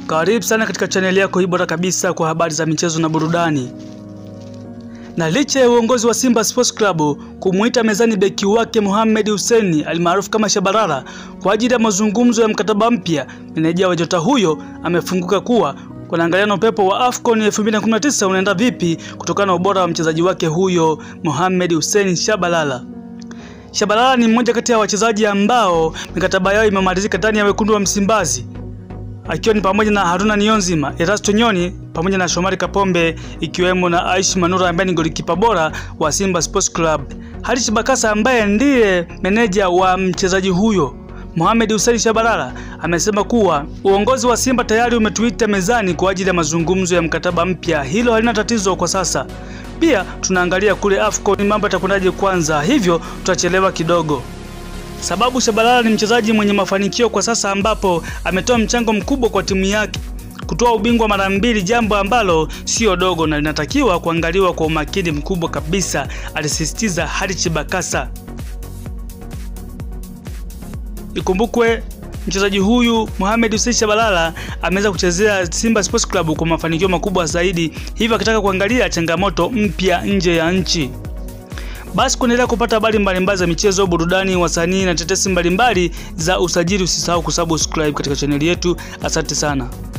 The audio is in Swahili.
Karibu sana katika chaneli yako hii bora kabisa kwa habari za michezo na burudani. Na licha ya uongozi wa Simba Sports Club kumuita mezani beki wake Mohamed Hussein almaarufu kama Shabalala kwa ajili ya mazungumzo ya mkataba mpya, meneja wa nyota huyo amefunguka kuwa wanaangalia na upepo wa AFCON 2019 unaenda vipi kutokana na ubora wa mchezaji wake huyo Mohamed Hussein Shabalala. Shabalala ni mmoja kati ya wachezaji ambao mikataba yao imemalizika ndani ya wekundu wa Msimbazi, akiwa ni pamoja na Haruna Niyonzima, Erasto Nyoni pamoja na Shomari Kapombe, ikiwemo na Aishi Manura ambaye ni golikipa bora wa Simba Sports Club. Harish Bakasa ambaye ndiye meneja wa mchezaji huyo Mohamed Hussein Shabalala amesema kuwa uongozi wa Simba tayari umetuita mezani kwa ajili ya mazungumzo ya mkataba mpya. Hilo halina tatizo kwa sasa. Pia tunaangalia kule AFCON mambo yatakwendaje kwanza, hivyo tutachelewa kidogo. Sababu Shabalala ni mchezaji mwenye mafanikio kwa sasa, ambapo ametoa mchango mkubwa kwa timu yake kutoa ubingwa mara 2, jambo ambalo sio dogo na linatakiwa kuangaliwa kwa umakini mkubwa kabisa, alisisitiza Harish Bakasa. Ikumbukwe mchezaji huyu Mohamed Hussein Shabalala ameweza kuchezea Simba Sports Club kwa mafanikio makubwa zaidi, hivyo akitaka kuangalia changamoto mpya nje ya nchi. Basi kuendelea kupata habari mbalimbali za michezo, burudani, wasanii na tetesi mbalimbali za usajili, usisahau kusubscribe katika chaneli yetu. Asante sana.